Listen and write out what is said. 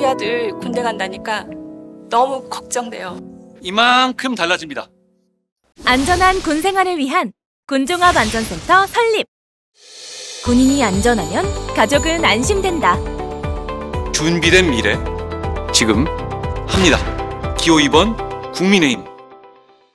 우리 아들 군대 간다니까 너무 걱정돼요. 이만큼 달라집니다. 안전한 군 생활을 위한 군종합 안전센터 설립. 군인이 안전하면 가족은 안심된다. 준비된 미래 지금 합니다. 기호 2번 국민의힘.